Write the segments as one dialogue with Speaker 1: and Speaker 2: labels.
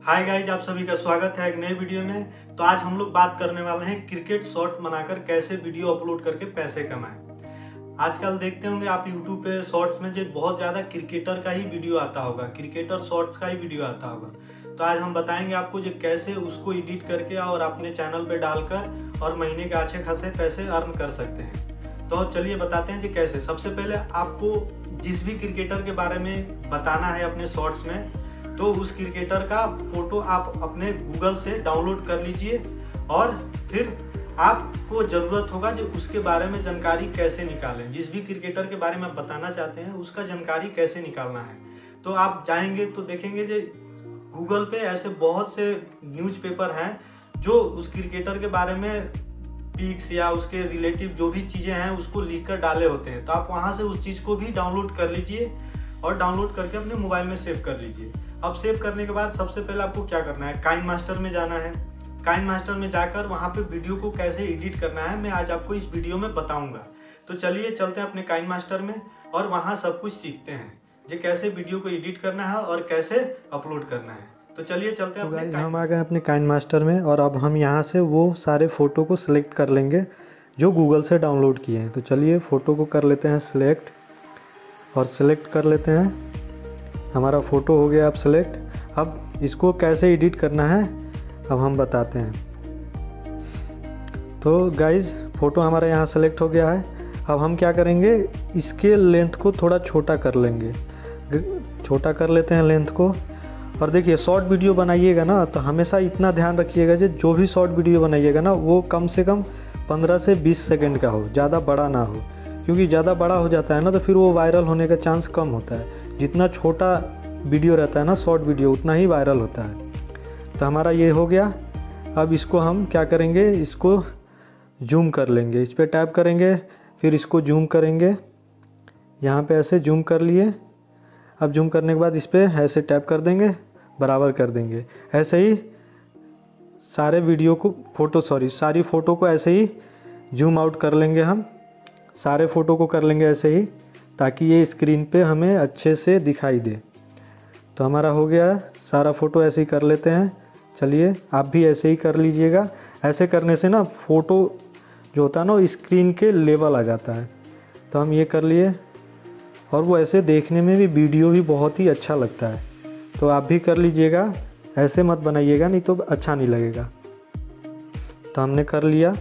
Speaker 1: Hi guys, आप सभी का स्वागत है एक नए वीडियो में। तो आज हम लोग बात करने वाले हैं क्रिकेट शॉट बनाकर कैसे वीडियो अपलोड करके पैसे कमाएं। आजकल देखते होंगे आप यूट्यूब पे शॉर्ट्स में जो बहुत ज़्यादा क्रिकेटर का ही वीडियो आता होगा, क्रिकेटर शॉर्ट्स का ही वीडियो आता होगा। तो आज हम बताएंगे आपको जो कैसे उसको एडिट करके और अपने चैनल पे डालकर और महीने के अच्छे खासे पैसे अर्न कर सकते हैं। तो चलिए बताते हैं जी कैसे। सबसे पहले आपको जिस भी क्रिकेटर के बारे में बताना है अपने शॉर्ट्स में, तो उस क्रिकेटर का फोटो आप अपने गूगल से डाउनलोड कर लीजिए और फिर आपको ज़रूरत होगा जो उसके बारे में जानकारी कैसे निकालें। जिस भी क्रिकेटर के बारे में आप बताना चाहते हैं उसका जानकारी कैसे निकालना है, तो आप जाएंगे तो देखेंगे जो गूगल पे ऐसे बहुत से न्यूज़पेपर हैं जो उस क्रिकेटर के बारे में पिक्स या उसके रिलेटिव जो भी चीज़ें हैं उसको लिख कर डाले होते हैं। तो आप वहाँ से उस चीज़ को भी डाउनलोड कर लीजिए और डाउनलोड करके अपने मोबाइल में सेव कर लीजिए। अब सेव करने के बाद सबसे पहले आपको क्या करना है, काइन मास्टर में जाना है। काइन मास्टर में जाकर वहाँ पे वीडियो को कैसे एडिट करना है मैं आज आपको इस वीडियो में बताऊंगा। तो चलिए चलते हैं अपने काइन मास्टर में और वहाँ सब कुछ सीखते हैं जो कैसे वीडियो को एडिट करना है और कैसे अपलोड करना है। तो चलिए चलते हैं। तो गाइस हम आ गए अपने काइन मास्टर में और अब हम यहाँ से वो सारे फ़ोटो को सिलेक्ट कर लेंगे जो गूगल से डाउनलोड किए हैं। तो चलिए फ़ोटो को कर लेते हैं सिलेक्ट और सिलेक्ट कर लेते हैं। हमारा फ़ोटो हो गया अब सिलेक्ट। अब इसको कैसे एडिट करना है अब हम बताते हैं। तो गाइज़ फ़ोटो हमारा यहाँ सेलेक्ट हो गया है। अब हम क्या करेंगे, इसके लेंथ को थोड़ा छोटा कर लेंगे, छोटा कर लेते हैं लेंथ को। और देखिए शॉर्ट वीडियो बनाइएगा ना तो हमेशा इतना ध्यान रखिएगा जो भी शॉर्ट वीडियो बनाइएगा ना वो कम से कम 15 से 20 सेकंड का हो, ज़्यादा बड़ा ना हो, क्योंकि ज़्यादा बड़ा हो जाता है ना तो फिर वो वायरल होने का चांस कम होता है। जितना छोटा वीडियो रहता है ना शॉर्ट वीडियो उतना ही वायरल होता है। तो हमारा ये हो गया। अब इसको हम क्या करेंगे, इसको जूम कर लेंगे, इस पर टैप करेंगे फिर इसको जूम करेंगे। यहाँ पे ऐसे जूम कर लिए। अब जूम करने के बाद इस पर ऐसे टैप कर देंगे, बराबर कर देंगे। ऐसे ही सारे वीडियो को सारी फ़ोटो को ऐसे ही जूम आउट कर लेंगे। हम सारे फ़ोटो को कर लेंगे ऐसे ही ताकि ये स्क्रीन पे हमें अच्छे से दिखाई दे। तो हमारा हो गया सारा फ़ोटो ऐसे ही कर लेते हैं। चलिए आप भी ऐसे ही कर लीजिएगा। ऐसे करने से ना फ़ोटो जो होता है ना स्क्रीन के लेवल आ जाता है। तो हम ये कर लिए और वो ऐसे देखने में भी वीडियो भी बहुत ही अच्छा लगता है। तो आप भी कर लीजिएगा, ऐसे मत बनाइएगा नहीं तो अच्छा नहीं लगेगा। तो हमने कर लिया,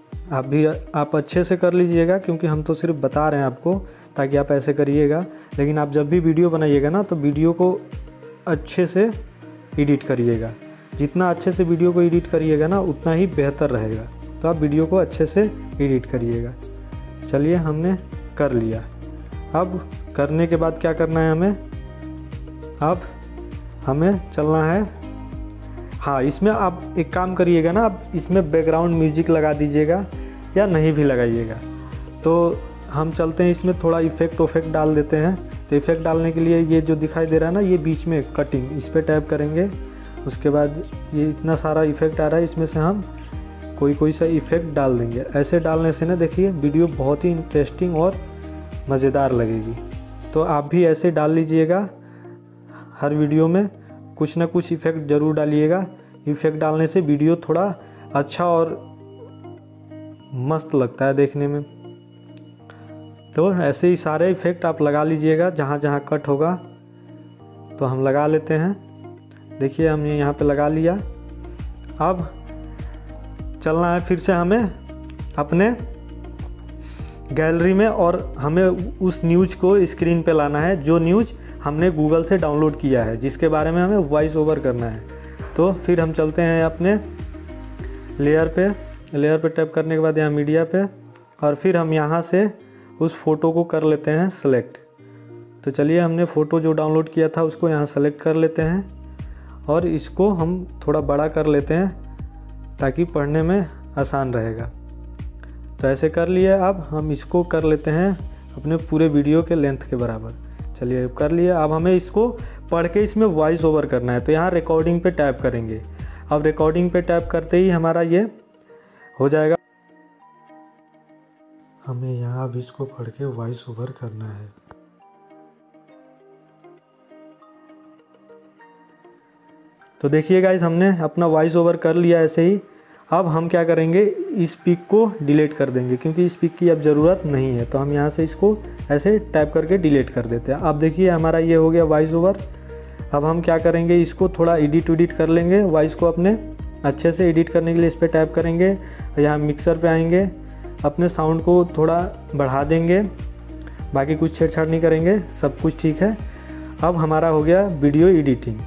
Speaker 1: आप अच्छे से कर लीजिएगा क्योंकि हम तो सिर्फ बता रहे हैं आपको ताकि आप ऐसे करिएगा। लेकिन आप जब भी वीडियो बनाइएगा ना तो वीडियो को अच्छे से एडिट करिएगा। जितना अच्छे से वीडियो को एडिट करिएगा ना उतना ही बेहतर रहेगा। तो आप वीडियो को अच्छे से एडिट करिएगा। चलिए हमने कर लिया। अब करने के बाद क्या करना है हमें, अब हमें चलना है। हाँ, इसमें आप एक काम करिएगा ना, आप इसमें बैकग्राउंड म्यूजिक लगा दीजिएगा या नहीं भी लगाइएगा। तो हम चलते हैं इसमें थोड़ा इफ़ेक्ट डाल देते हैं। तो इफ़ेक्ट डालने के लिए ये जो दिखाई दे रहा है ना ये बीच में कटिंग, इस पर टैप करेंगे। उसके बाद ये इतना सारा इफ़ेक्ट आ रहा है, इसमें से हम कोई सा इफ़ेक्ट डाल देंगे। ऐसे डालने से ना देखिए वीडियो बहुत ही इंटरेस्टिंग और मज़ेदार लगेगी। तो आप भी ऐसे डाल लीजिएगा। हर वीडियो में कुछ ना कुछ इफ़ेक्ट ज़रूर डालिएगा। इफ़ेक्ट डालने से वीडियो थोड़ा अच्छा और मस्त लगता है देखने में। तो ऐसे ही सारे इफ़ेक्ट आप लगा लीजिएगा जहाँ जहाँ कट होगा। तो हम लगा लेते हैं। देखिए हमने यहाँ पे लगा लिया। अब चलना है फिर से हमें अपने गैलरी में और हमें उस न्यूज़ को स्क्रीन पे लाना है जो न्यूज़ हमने गूगल से डाउनलोड किया है, जिसके बारे में हमें वॉइस ओवर करना है। तो फिर हम चलते हैं अपने लेयर पे टैप करने के बाद यहाँ मीडिया पे और फिर हम यहाँ से उस फ़ोटो को कर लेते हैं सेलेक्ट। तो चलिए हमने फ़ोटो जो डाउनलोड किया था उसको यहाँ सेलेक्ट कर लेते हैं और इसको हम थोड़ा बड़ा कर लेते हैं ताकि पढ़ने में आसान रहेगा। तो ऐसे कर लिए। अब हम इसको कर लेते हैं अपने पूरे वीडियो के लेंथ के बराबर। चलिए कर लिया। अब हमें इसको पढ़ के इसमें वॉइस ओवर करना है। तो यहाँ रिकॉर्डिंग पे टैप करेंगे। अब रिकॉर्डिंग पे टैप करते ही हमारा ये हो जाएगा। हमें यहाँ अब इसको पढ़ के वॉइस ओवर करना है। तो देखिए गाइस, हमने अपना वॉइस ओवर कर लिया ऐसे ही। अब हम क्या करेंगे, इस पिक को डिलीट कर देंगे क्योंकि इस पिक की अब ज़रूरत नहीं है। तो हम यहाँ से इसको ऐसे टाइप करके डिलीट कर देते हैं। अब देखिए हमारा ये हो गया वॉइस ओवर। अब हम क्या करेंगे, इसको थोड़ा एडिट कर लेंगे। वॉइस को अपने अच्छे से एडिट करने के लिए इस पर टैप करेंगे, यहाँ मिक्सर पे आएंगे, अपने साउंड को थोड़ा बढ़ा देंगे, बाकी कुछ छेड़छाड़ नहीं करेंगे, सब कुछ ठीक है। अब हमारा हो गया वीडियो एडिटिंग।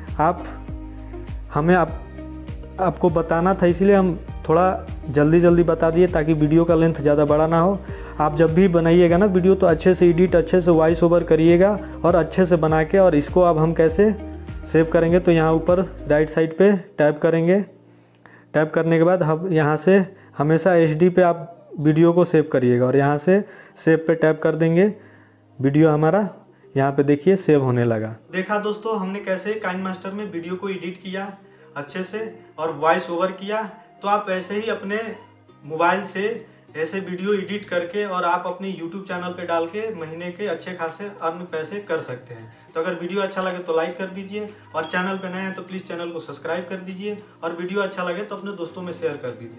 Speaker 1: हमें आपको बताना था, इसीलिए हम थोड़ा जल्दी बता दिए ताकि वीडियो का लेंथ ज़्यादा बड़ा ना हो। आप जब भी बनाइएगा ना वीडियो तो अच्छे से एडिट, अच्छे से वॉइस ओवर करिएगा और अच्छे से बना के। और इसको अब हम कैसे सेव करेंगे, तो यहाँ ऊपर राइट साइड पे टैप करेंगे। टैप करने के बाद हम यहाँ से हमेशा HD पे आप वीडियो को सेव करिएगा और यहाँ से सेव पे टैप कर देंगे। वीडियो हमारा यहाँ पे देखिए सेव होने लगा। देखा दोस्तों, हमने कैसे काइनमास्टर में वीडियो को एडिट किया अच्छे से और वॉइस ओवर किया। तो आप ऐसे ही अपने मोबाइल से ऐसे वीडियो एडिट करके और आप अपने YouTube चैनल पे डाल के महीने के अच्छे खासे अर्न पैसे कर सकते हैं। तो अगर वीडियो अच्छा लगे तो लाइक कर दीजिए और चैनल पे नए हैं तो प्लीज़ चैनल को सब्सक्राइब कर दीजिए और वीडियो अच्छा लगे तो अपने दोस्तों में शेयर कर दीजिए।